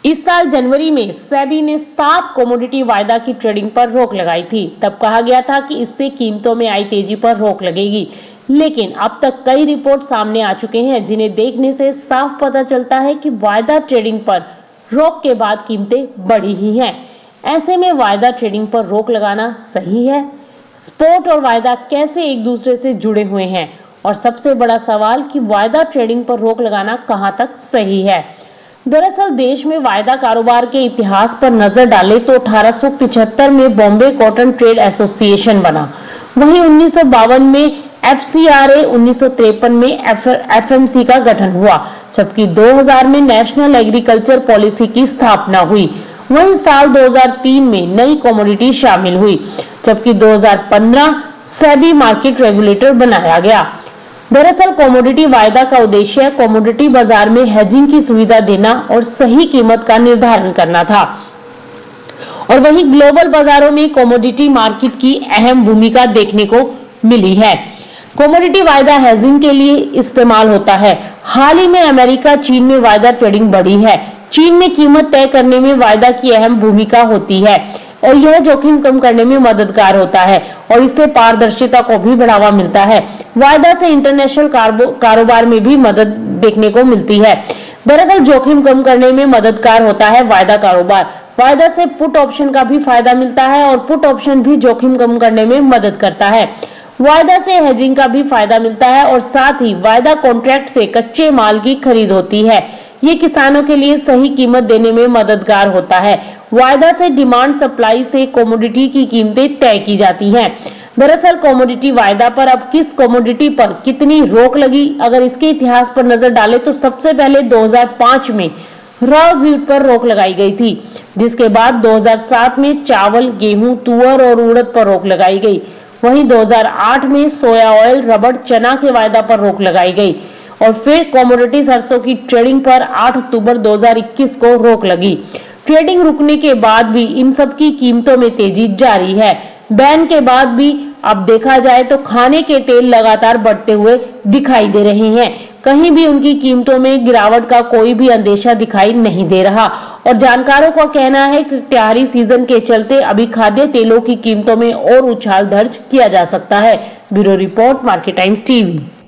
इस साल जनवरी में सेबी ने 7 कमोडिटी वायदा की ट्रेडिंग पर रोक लगाई थी। तब कहा गया था कि इससे कीमतों में आई तेजी पर रोक लगेगी, लेकिन अब तक कई रिपोर्ट सामने आ चुके हैं जिन्हें देखने से साफ पता चलता है कि वायदा ट्रेडिंग पर रोक के बाद कीमतें बढ़ी ही हैं। ऐसे में वायदा ट्रेडिंग पर रोक लगाना सही है? स्पॉट और वायदा कैसे एक दूसरे से जुड़े हुए हैं? और सबसे बड़ा सवाल कि वायदा ट्रेडिंग पर रोक लगाना कहां तक सही है? दरअसल देश में वायदा कारोबार के इतिहास पर नजर डालें तो 1875 में बॉम्बे कॉटन ट्रेड एसोसिएशन बना। वहीं 1952 में FCRA, 1953 में FMC का गठन हुआ, जबकि 2000 में नेशनल एग्रीकल्चर पॉलिसी की स्थापना हुई। वहीं साल 2003 में नई कमोडिटी शामिल हुई, जबकि 2015 सेबी मार्केट रेगुलेटर बनाया गया। दरअसल कमोडिटी वायदा का उद्देश्य कमोडिटी बाजार में हेजिंग की सुविधा देना और सही कीमत का निर्धारण करना था। और वहीं ग्लोबल बाजारों में कमोडिटी मार्केट की अहम भूमिका देखने को मिली है। कमोडिटी वायदा हेजिंग के लिए इस्तेमाल होता है। हाल ही में अमेरिका, चीन में वायदा ट्रेडिंग बढ़ी है। चीन में कीमत तय करने में वायदा की अहम भूमिका होती है और यह जोखिम कम करने में मददगार होता है और इससे पारदर्शिता को भी बढ़ावा मिलता है। वायदा से इंटरनेशनल कारोबार में भी मदद देखने को मिलती है। दरअसल जोखिम कम करने में मददगार होता है वायदा कारोबार। वायदा से पुट ऑप्शन का भी फायदा मिलता है और पुट ऑप्शन भी जोखिम कम करने में मदद करता है। वायदा से हेजिंग का भी फायदा मिलता है और साथ ही वायदा कॉन्ट्रैक्ट से कच्चे माल की खरीद होती है। ये किसानों के लिए सही कीमत देने में मददगार होता है। वायदा से डिमांड सप्लाई से कमोडिटी की कीमतें तय की जाती हैं। दरअसल कमोडिटी वायदा पर अब किस कमोडिटी पर कितनी रोक लगी, अगर इसके इतिहास पर नजर डालें तो सबसे पहले 2005 में रॉ जूट पर रोक लगाई गई थी, जिसके बाद 2007 में चावल, गेहूं, तुअर और उड़द पर रोक लगाई गई। वहीं 2008 में सोया ऑयल, रबड़, चना के वायदा पर रोक लगाई गई और फिर कमोडिटी सरसों की ट्रेडिंग पर 8 अक्टूबर 2021 को रोक लगी। ट्रेडिंग रुकने के बाद भी इन सब की कीमतों में तेजी जारी है। बैन के बाद भी अब देखा जाए तो खाने के तेल लगातार बढ़ते हुए दिखाई दे रहे हैं। कहीं भी उनकी कीमतों में गिरावट का कोई भी अंदेशा दिखाई नहीं दे रहा और जानकारों का कहना है कि त्योहारी सीजन के चलते अभी खाद्य तेलों की कीमतों में और उछाल दर्ज किया जा सकता है। Bureau report, Market Times TV.